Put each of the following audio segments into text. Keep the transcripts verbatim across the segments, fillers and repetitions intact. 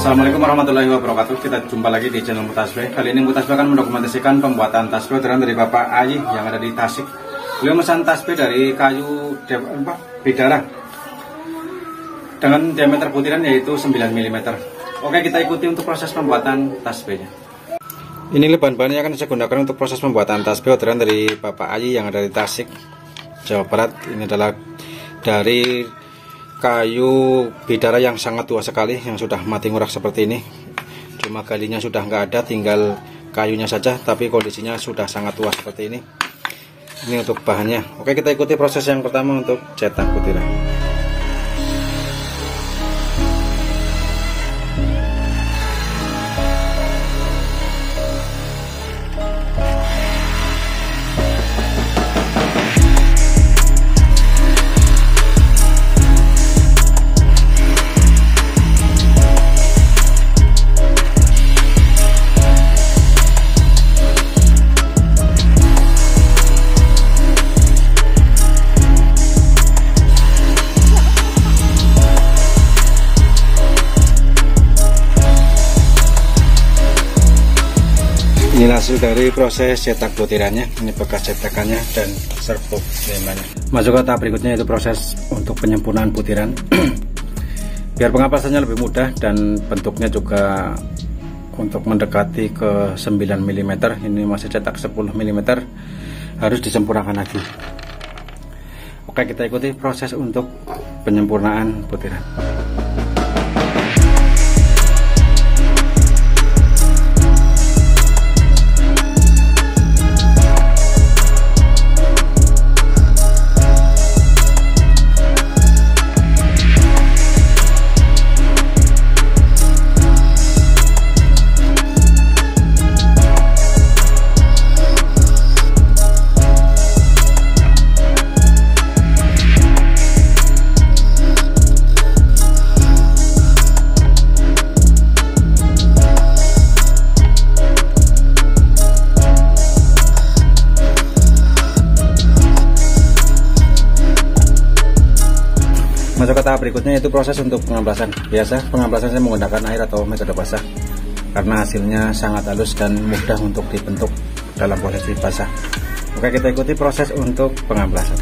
Assalamualaikum warahmatullahi wabarakatuh. Kita jumpa lagi di channel Mutasbih. Kali ini Mutasbih akan mendokumentasikan pembuatan tasbih orderan dari Bapak Ayi yang ada di Tasik. Beliau memesan tasbih dari kayu bidara dengan diameter butiran yaitu sembilan milimeter. Oke, kita ikuti untuk proses pembuatan tasbihnya. Ini bahan-bahan yang akan saya gunakan untuk proses pembuatan tasbih orderan dari Bapak Ayi yang ada di Tasik, Jawa Barat. Ini adalah dari kayu bidara yang sangat tua sekali, yang sudah mati ngurak seperti ini. Cuma galinya sudah nggak ada, tinggal kayunya saja, tapi kondisinya sudah sangat tua seperti ini. Ini untuk bahannya. Oke, kita ikuti proses yang pertama untuk cetak butiran. Ini hasil dari proses cetak butirannya. Ini bekas cetakannya dan serbuk lemanya. Masuk ke tahap berikutnya, yaitu proses untuk penyempurnaan butiran. Biar pengaplasannya lebih mudah dan bentuknya juga untuk mendekati ke sembilan milimeter. Ini masih cetak sepuluh milimeter, harus disempurnakan lagi. Oke, kita ikuti proses untuk penyempurnaan butiran. Masuk ke tahap berikutnya, yaitu proses untuk pengamplasan. Biasa pengamplasan saya menggunakan air atau metode basah karena hasilnya sangat halus dan mudah untuk dibentuk dalam posisi basah. Oke, kita ikuti proses untuk pengamplasan.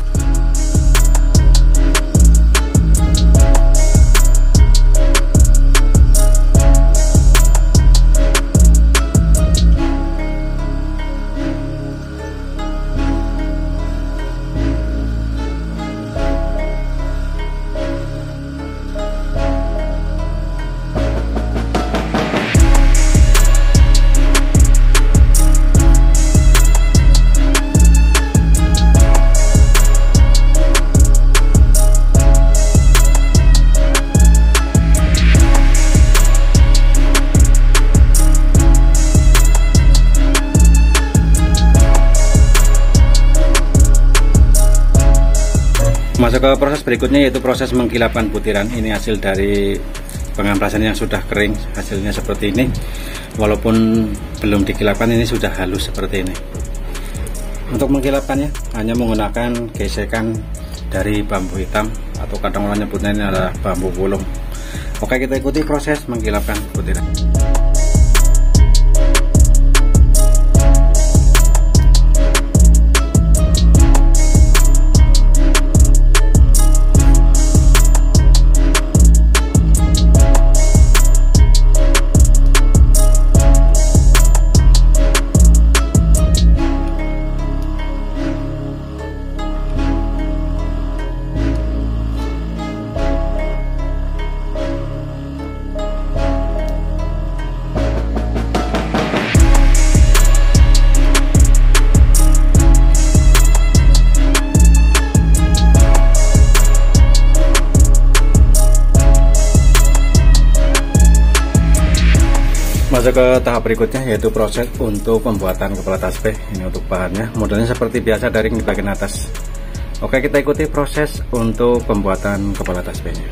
Masuk ke proses berikutnya, yaitu proses menggilapkan butiran. Ini hasil dari pengamplasan yang sudah kering. Hasilnya seperti ini. Walaupun belum digilapkan, ini sudah halus seperti ini. Untuk menggilapkannya hanya menggunakan gesekan dari bambu hitam, atau kadang orang nyebutnya ini adalah bambu gulung. Oke, kita ikuti proses menggilapkan butiran. Masuk ke tahap berikutnya, yaitu proses untuk pembuatan kepala tasbih. Ini untuk bahannya, modelnya seperti biasa, daring di bagian atas. Oke, kita ikuti proses untuk pembuatan kepala tasbihnya.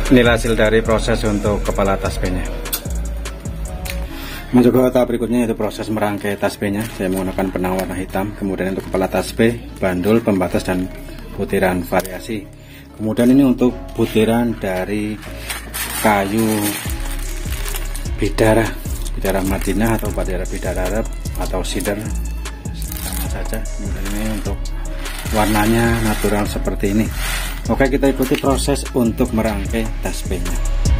Inilah hasil dari proses untuk kepala tasbihnya. Masuk ke tahap berikutnya yaitu proses merangkai tasbihnya. Saya menggunakan benang warna hitam. Kemudian untuk kepala tasbih, bandul, pembatas, dan butiran variasi. Kemudian ini untuk butiran dari kayu bidara, bidara Madinah atau bidara bidara Arab atau cedar, sama saja. Kemudian ini untuk warnanya natural seperti ini. Oke, kita ikuti proses untuk merangkai tasbihnya.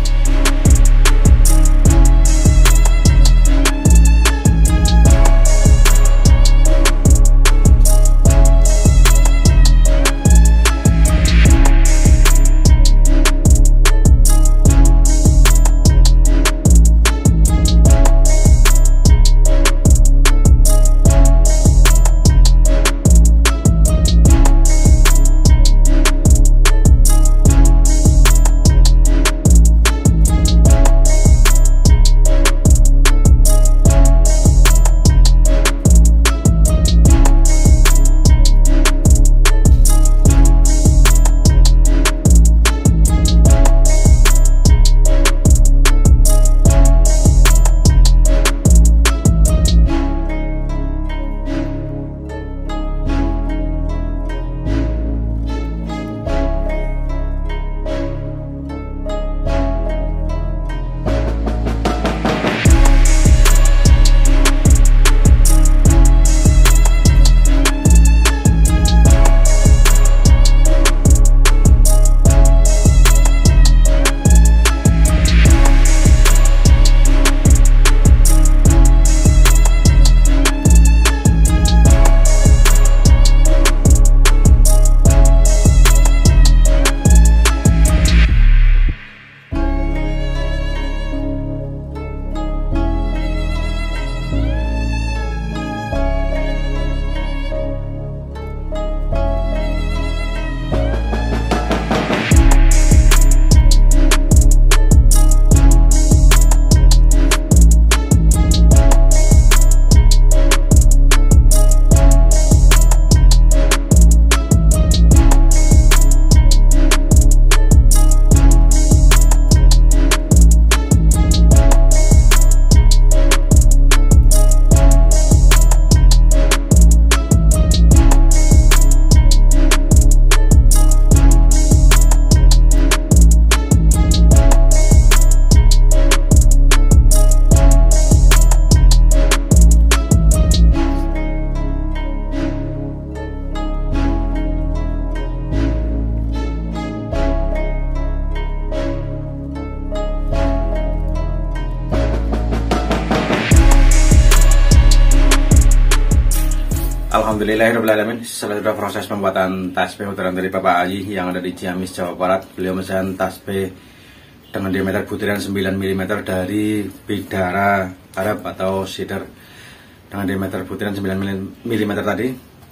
Alhamdulillahirrahmanirrahim. Setelah proses pembuatan tasbih orderan dari Bapak Aji yang ada di Ciamis, Jawa Barat, beliau memesan tasbih dengan diameter butiran sembilan milimeter dari bidara Arab atau cedar dengan diameter butiran sembilan milimeter tadi.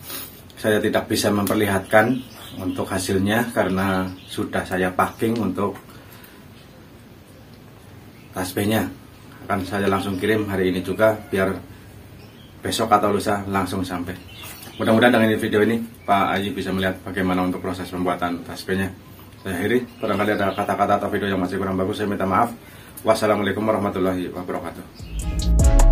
Saya tidak bisa memperlihatkan untuk hasilnya karena sudah saya packing untuk tasbihnya. Akan saya langsung kirim hari ini juga biar besok atau lusa langsung sampai. Mudah-mudahan dengan video ini Pak Aji bisa melihat bagaimana untuk proses pembuatan tasbihnya. Saya akhiri, barangkali ada kata-kata atau video yang masih kurang bagus saya minta maaf. Wassalamualaikum warahmatullahi wabarakatuh.